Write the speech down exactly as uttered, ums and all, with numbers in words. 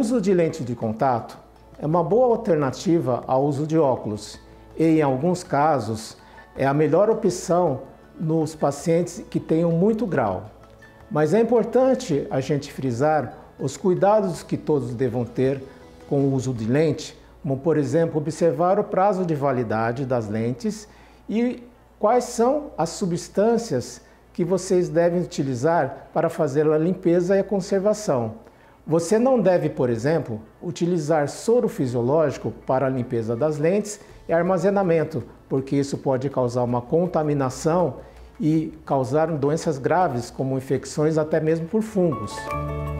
uso de lente de contato é uma boa alternativa ao uso de óculos e, em alguns casos, é a melhor opção nos pacientes que tenham muito grau. Mas é importante a gente frisar os cuidados que todos devam ter com o uso de lente, como, por exemplo, observar o prazo de validade das lentes e quais são as substâncias que vocês devem utilizar para fazer a limpeza e a conservação. Você não deve, por exemplo, utilizar soro fisiológico para a limpeza das lentes e armazenamento, porque isso pode causar uma contaminação e causar doenças graves, como infecções até mesmo por fungos.